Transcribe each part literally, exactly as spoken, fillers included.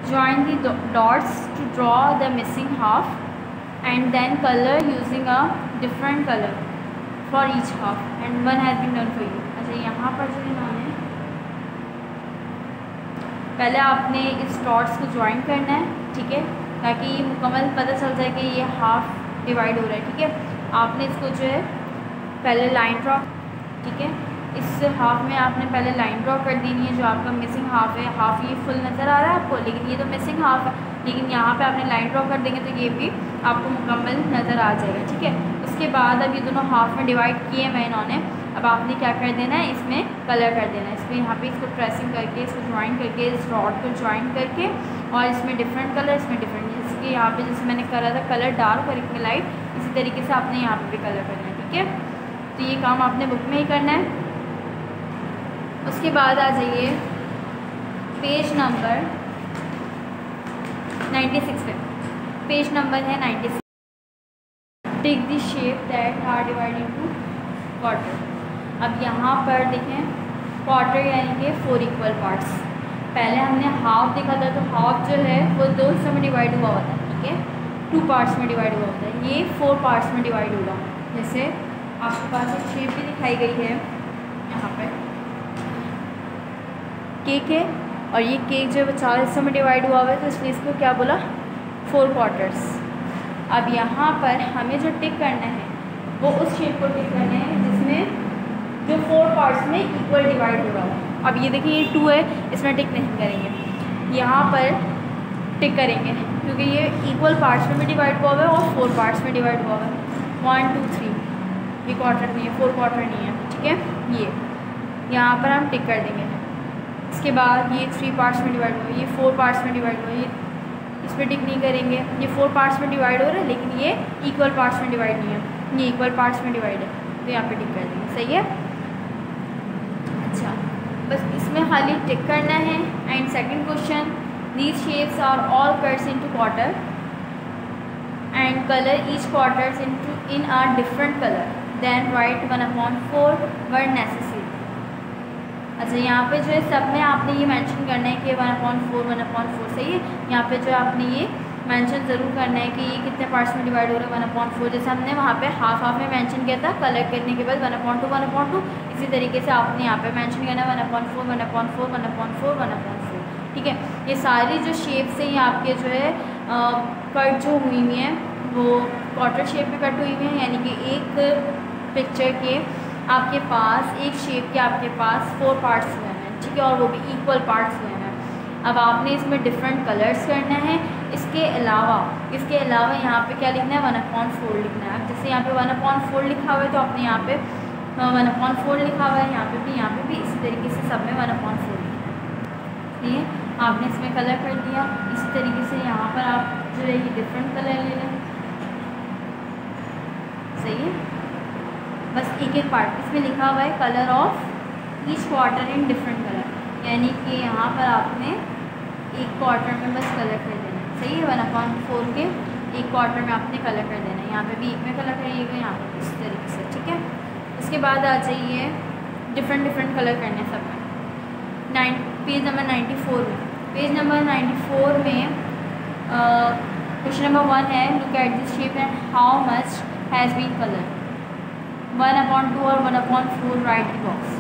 join the dots to draw the missing half and then color using a different color for each half and one has been done for you। अच्छा, यहाँ पर जो इन्होंने पहले आपने इस dots को ज्वाइन करना है, ठीक है, ताकि मुकम्मल पता चल जाए कि ये हाफ डिवाइड हो रहा है। ठीक है, आपने इसको जो है पहले लाइन ड्रॉ, ठीक है, इस हाफ में आपने पहले लाइन ड्रॉ कर देनी है। जो आपका मिसिंग हाफ है, हाफ ये फुल नज़र आ रहा है आपको, लेकिन ये तो मिसिंग हाफ है, लेकिन यहाँ पे आपने लाइन ड्रॉ कर देंगे तो ये भी आपको मुकम्मल नज़र आ जाएगा। ठीक है, उसके बाद अब ये दोनों हाफ में डिवाइड किए मैं इन्होंने, अब आपने क्या कर देना है, इसमें कलर कर देना है। इसमें यहाँ पे इसको ट्रेसिंग करके, इसको ज्वाइन करके, इस रॉड को ज्वाइन करके, और इसमें डिफरेंट कलर, इसमें डिफरेंट, जैसे यहाँ पे जैसे मैंने करा था कलर डार्क और इसमें लाइट, इसी तरीके से आपने यहाँ पे भी कलर करना है। ठीक है, तो ये काम आपने बुक में ही करना है। उसके बाद आ जाइए पेज नंबर नाइन्टी सिक्स पे, पेज नंबर है ninety six. Take the shape that are divided into quarter. अब यहाँ पर देखें क्वार्टर यानी कि फोर इक्वल पार्ट्स। पहले हमने हाफ देखा था, तो हाफ जो है वो दो हिस्सों में डिवाइड हुआ होता है। ठीक है, टू पार्ट्स में डिवाइड हुआ होता है, ये फोर पार्ट्स में डिवाइड होगा। जैसे आपके पास एक शेप भी दिखाई गई है यहाँ पर, केक है, और ये केक जो है वो चार हिस्सों में डिवाइड हुआ हुआ है, तो इसलिए इसको क्या बोला, फोर क्वार्टर्स। अब यहाँ पर हमें जो टिक करना है वो उस शेप को टिक करना है जिसमें जो फोर पार्ट्स में इक्वल डिवाइड हो रहा हो। अब ये देखिए ये टू है, इसमें टिक नहीं करेंगे, यहाँ पर टिक करेंगे क्योंकि ये इक्वल पार्ट्स में भी डिवाइड हुआ हुआ है और फोर पार्ट्स में डिवाइड हुआ हुआ है। वन टू थ्री, ये क्वार्टर नहीं है, फोर क्वार्टर नहीं है। ठीक है, ये यहाँ पर हम टिक कर देंगे। इसके बाद ये थ्री पार्ट्स में डिवाइड हुआ, ये फोर पार्ट्स में डिवाइड हुआ, ये इस पर टिक नहीं करेंगे, ये फोर पार्ट्स में डिवाइड हो रहा है लेकिन ये इक्वल पार्ट्स में डिवाइड नहीं है, ये इक्वल पार्ट्स में डिवाइड है, तो यहाँ पे टिक कर देंगे। सही है, अच्छा, बस इसमें खाली टिक करना है। And second question, these shapes are all cuts into quarter and colour each quarters into in are different colour, then write one upon four where necessary. अच्छा, यहाँ पे जो है सब में आपने ये मेंशन करना है कि one upon four one upon four. सही है, यहाँ पे जो आपने ये मेंशन ज़रूर करना है कि ये कितने पार्ट्स में डिवाइड हो रहा है, वन अपॉन फोर। जैसे हमने वहाँ पे हाफ हाफ में मेंशन किया था, कलर करने के बाद one upon two one upon two, इसी तरीके से आपने यहाँ पे मेंशन करना है one upon four one upon four one upon four one upon four. ठीक है, ये सारी जो शेप्स हैं ये आपके जो है कट जो हुई हुई हैं वो क्वार्टर शेप में कट हुई हुई हैं, यानी कि एक पिक्चर के आपके पास, एक शेप के आपके पास फोर पार्ट्स हुए हैं। ठीक है, और वो भी इक्वल पार्ट्स हुए हैं। अब आपने इसमें डिफरेंट कलर्स करना है। इसके अलावा इसके अलावा यहाँ पे क्या लिखना है, वन अपॉन फोर लिखना है। अब जैसे यहाँ पे वन अपॉन फोर लिखा हुआ है तो आपने यहाँ पे वन अपॉन फोर लिखा हुआ है, यहाँ पे भी, यहाँ पे भी, इसी तरीके से सब में वन अपॉन फोर लिखना है। ठीक है, आपने इसमें कलर कर दिया। इसी तरीके से यहाँ पर आप जो है ये डिफरेंट कलर ले लें। सही है, बस एक एक पार्ट इसमें लिखा हुआ है colour of each quarter in different colour, यानी कि यहाँ पर आपने एक क्वार्टर में बस कलर कर देना है। सही है, वन अपॉन फोर के एक क्वार्टर में आपने कलर कर देना है। यहाँ पे भी एक में कलर करिएगा, यहाँ पे इस तरीके से। ठीक है, उसके बाद आ जाइए डिफरेंट डिफरेंट कलर करने सब में। Nine page number ninety four में पेज नंबर नाइन्टी फोर में क्वेश्चन नंबर वन है, look at this shape and how much has been colour. One upon two और one upon four right the box.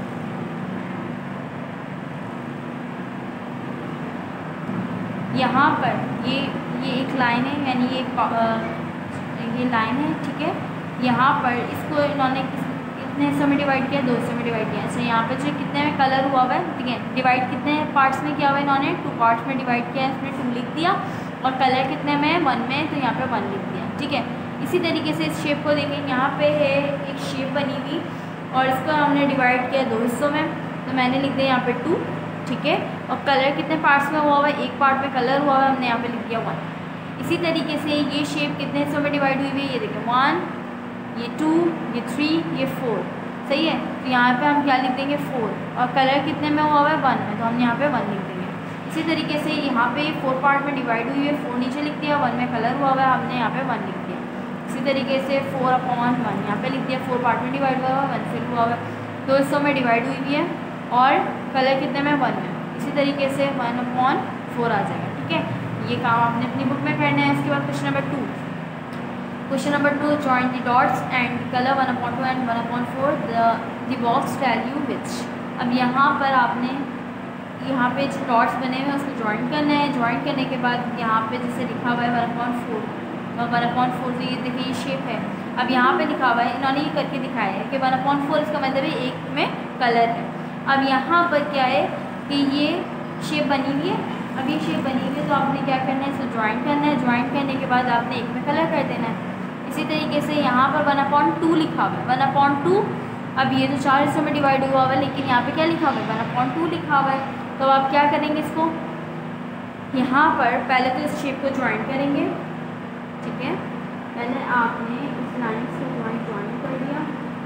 यहाँ पर ये ये एक line है, यानी ये ये लाइन है। ठीक है, यहाँ पर इसको इन्होंने कितने हिस्सों में डिवाइड किया, दो हिस्सों में डिवाइड किया। अच्छा, यहाँ पे जो कितने में कलर हुआ हुआ है, ठीक है, डिवाइड कितने पार्ट्स में किया हुआ है, इन्होंने टू पार्ट्स में डिवाइड किया है, इसमें टू लिख दिया, और कलर कितने में, वन में, तो यहाँ पे वन लिख दिया। ठीक है, इसी तरीके से इस शेप को देखें, यहाँ पे है एक शेप बनी हुई और इसको हमने डिवाइड किया दो हिस्सों में, तो मैंने लिख दिया यहाँ पे टू। ठीक है, और कलर कितने पार्ट्स में हुआ हुआ है, एक पार्ट में कलर हुआ हुआ है, हमने यहाँ पे लिख दिया वन। इसी तरीके से ये शेप कितने हिस्सों में डिवाइड हुई हुई है, ये देखें वन, ये टू, ये थ्री, ये फोर। सही है, तो यहाँ पे हम क्या लिख देंगे, फोर, और कलर कितने में हुआ हुआ है, वन में, तो हम यहाँ पे वन लिख देंगे। इसी तरीके से यहाँ पे फोर पार्ट में डिवाइड हुई है, फोर नीचे लिख दिया, वन में कलर हुआ हुआ है, हमने यहाँ पे वन लिख दिया। इसी तरीके से फोर अपॉन वन यहाँ पे लिख दिया, फोर पार्ट में डिवाइड हुआ हुआ है, वन से हुआ हुआ है, दो हिस्सों में डिवाइड हुई भी है, और कलर कितने में, वन में। इसी तरीके से वन अपॉन फोर आ जाएगा। ठीक है, ये काम आपने अपनी बुक में करना है। उसके बाद question number two, question number two, join the dots and colour one upon two and one upon four the box value which. अब यहाँ पर आपने यहाँ पे जो डॉट्स बने हुए हैं उसको ज्वाइन करना है। ज्वाइन करने के बाद यहाँ पे जैसे लिखा हुआ है one upon four, one upon four, तो ये देखिए ये शेप है। अब यहाँ पे लिखा हुआ है, इन्होंने ये करके दिखाया है कि वन अपॉन फोर, इसका मतलब है एक में कलर है। अब यहाँ पर क्या है कि ये शेप बनी हुई है। अब ये शेप बनी हुई है तो आपने क्या करना है, इसको ज्वाइन करना है। ज्वाइन करने के बाद आपने एक में कलर कर देना है। इसी तरीके से यहाँ पर वन अपॉन टू लिखा हुआ है, वन अपॉन टू। अब ये तो चार हिस्सों में डिवाइड हुआ हुआ है, लेकिन यहाँ पे क्या लिखा हुआ है, वन अपॉन टू लिखा हुआ है। तो आप क्या करेंगे, इसको यहाँ पर पहले तो इस शेप को ज्वाइन करेंगे, ठीक है। पहले आपने इस लाइन से ज्वाइन ज्वाइन कर दिया,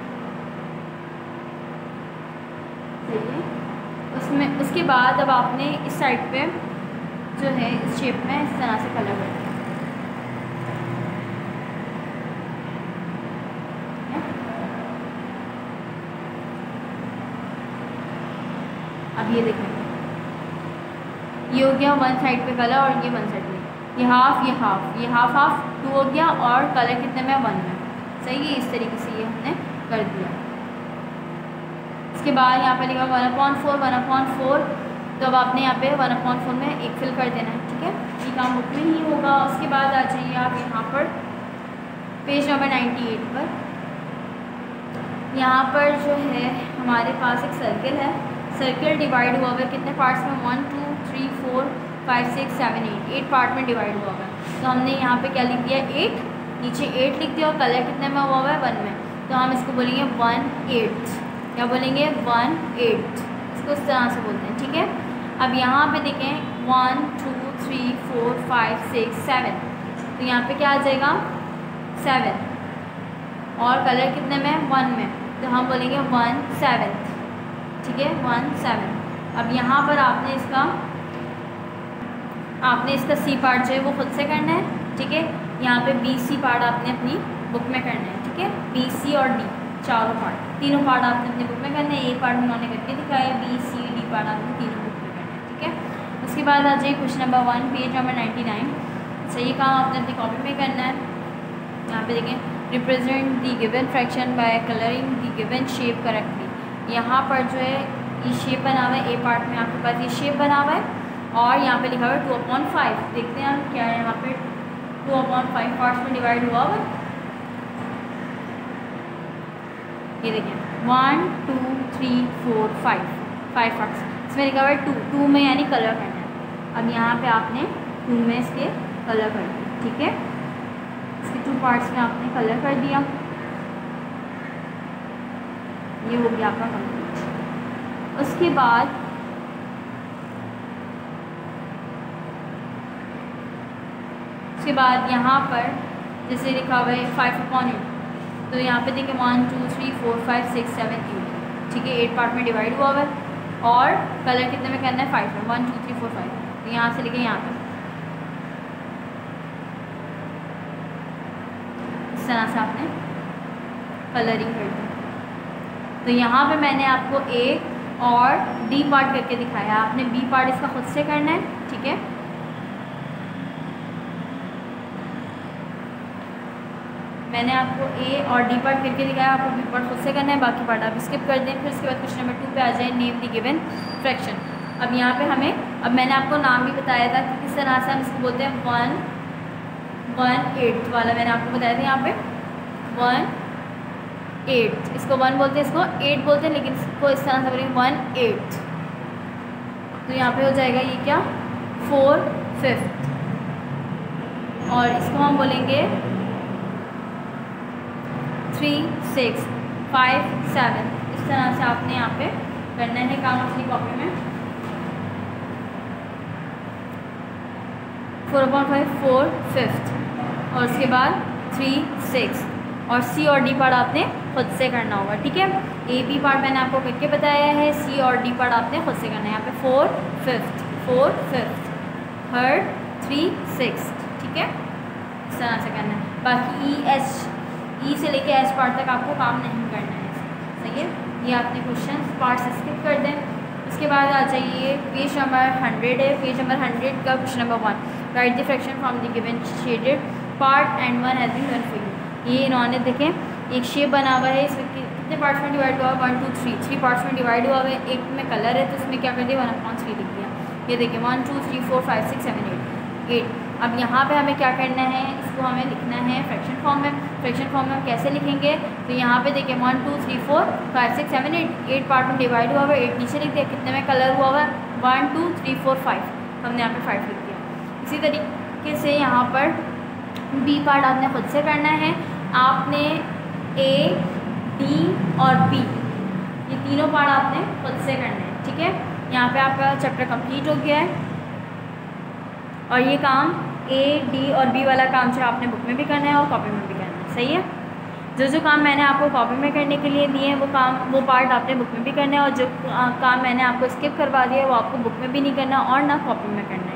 सही है। उसमें उसके बाद अब आपने इस साइड पे जो है इस शेप में इस तरह से कलर कर दिया। अब ये देखें, ये हो गया वन साइड पे कलर और ये वन साइड पे, ये हाफ ये हाफ ये हाफ हाफ टू हो गया और कलर कितने में, वन में, सही है। इस तरीके से ये हमने कर दिया। इसके बाद यहाँ पे लिखा one upon four, one upon four, तो अब आपने यहाँ पे वन अपॉन फोर में एक फिल कर देना है, ठीक है। ये काम बुक में ही होगा। उसके बाद आ जाइए आप यहाँ पर पेज नंबर नाइन्टी एट पर। यहाँ पर जो है हमारे पास एक सर्किल है। सर्किल डिवाइड हुआ हुआ है कितने पार्ट्स में, one two three four five six seven eight, eight part में डिवाइड हुआ हुआ है। तो हमने यहाँ पे क्या लिख दिया, एट, नीचे एट लिख दिया और कलर कितने में हुआ हुआ है, वन में। तो हम इसको बोलेंगे वन एट, क्या बोलेंगे, वन एट, इसको इस तरह से बोलते हैं, ठीक है। अब यहाँ पे देखें one two three four five six seven, तो यहाँ पे क्या आ जाएगा, सेवन, और कलर कितने में, वन में, तो हम बोलेंगे वन सेवेंथ, ठीक है, वन सेवन। अब यहाँ पर आपने इसका आपने इसका सी पार्ट जो है वो खुद से करना है, ठीक है। यहाँ पे बी सी पार्ट आपने अपनी बुक में करना है, ठीक है। बी सी और डी चारों पार्ट, तीनों पार्ट आपने अपनी बुक में करना है। ए पार्ट उन्होंने करके दिखाया, बी सी डी पार्ट आपने तीनों बुक में करना है, ठीक है। उसके बाद आ जाइए question number one, page number ninety nine. सही काम आपने अपनी कॉपी में करना है। यहाँ पे देखें, represent the given fraction by colouring the given shape correctly. यहाँ पर जो है ये शेप बना हुआ है, ए पार्ट में आपके पास ये शेप बना हुआ है और यहाँ पे लिखा हुआ है टू अपॉन फाइव। देखते हैं हम क्या है, यहाँ पे टू अपॉन फाइव पार्ट्स में डिवाइड हुआ हुआ है। ये देखें one two three four five, five parts, इसमें लिखा हुआ है टू, टू में यानी कलर करना है। अब यहाँ पे आपने टू में इसके कलर कर दिया, ठीक है। इसके टू पार्ट्स में आपने कलर कर दिया, ये हो गया आपका कंप्लीट। उसके बाद उसके बाद यहाँ पर जैसे लिखा हुआ है फाइव अपॉन एट, तो यहाँ पे देखिए one two three four five six seven eight, ठीक है। एट पार्ट में डिवाइड हुआ हुआ है और कलर कितने में करना है, फाइव में, one two three four five. तो यहाँ से लेके यहाँ तक इस तरह से आपने कलरिंग कर दी। तो यहाँ पे मैंने आपको ए और डी पार्ट करके दिखाया, आपने बी पार्ट इसका खुद से करना है, ठीक है। मैंने आपको ए और डी पार्ट करके दिखाया, आपको बी पार्ट खुद से करना है, बाकी पार्ट आप स्किप कर दें। फिर उसके बाद क्वेश्चन नंबर टू पे आ जाए, नेम दी गिवन फ्रैक्शन। अब यहाँ पे हमें, अब मैंने आपको नाम भी बताया था कि किस तरह से हम इसको बोलते हैं, वन वन एट्थ वाला मैंने आपको बताया था। यहाँ पे वन एट, इसको वन बोलते हैं, इसको एट बोलते हैं, लेकिन इसको इस तरह से बोलेंगे वन एट। तो यहाँ पे हो जाएगा ये क्या, फोर फिफ्थ, और इसको हम बोलेंगे थ्री सिक्स फाइव सेवन। इस तरह से आपने यहाँ पे करना है काम अपनी कॉपी में। Four upon five four fifth, और उसके बाद थ्री सिक्स, और सी और डी पार्ट आपने खुद से करना होगा, ठीक है। ए बी पार्ट मैंने आपको करके बताया है, सी और डी पार्ट आपने खुद से करना है। यहाँ पे four fifth, four fifth, third, three six, ठीक है, इस तरह से करना है। बाकी ई एच, ई से लेके एच पार्ट तक आपको काम नहीं करना है, सही है। ये आपने क्वेश्चन पार्ट से स्किप कर दें। इसके बाद आ जाइए पेज नंबर हंड्रेड है। पेज नंबर हंड्रेड का question number one, write the fraction from the given shaded part and one has been given for you. ये इन्होंने देखें एक शेप बना हुआ है, इसमें कितने पार्ट्स में डिवाइड हुआ है, one two three, three parts में डिवाइड हुआ है। एक में कलर है तो इसमें क्या कर दिया, वन अपॉन थ्री लिख दिया। ये देखिए one two three four five six seven eight eight. अब यहाँ पे हमें क्या करना है, इसको हमें लिखना है फ्रैक्शन फॉर्म में। फ्रैक्शन फॉर्म में हम कैसे लिखेंगे, तो यहाँ पे देखिए one two three four five six seven eight, eight part में डिवाइड हुआ हुआ है, एट नीचे लिख दिया। कितने में कलर हुआ हुआ है, one two three four five, हमने यहाँ पे फाइव लिख दिया। इसी तरीके से यहाँ पर बी पार्ट आपने खुद से करना है। आपने ए डी और बी ये तीनों पार्ट आपने खुद से करना है, ठीक है। यहाँ पे आपका चैप्टर कंप्लीट हो गया है और ये काम ए डी और बी वाला काम जो आपने बुक में भी करना है और कॉपी में भी करना है, सही है। जो जो काम मैंने आपको कॉपी में करने के लिए दिए हैं वो काम वो पार्ट आपने बुक में भी करना है, और जो आ, काम मैंने आपको स्किप करवा दिया है वो आपको बुक में भी नहीं करना और ना कॉपी में करना है।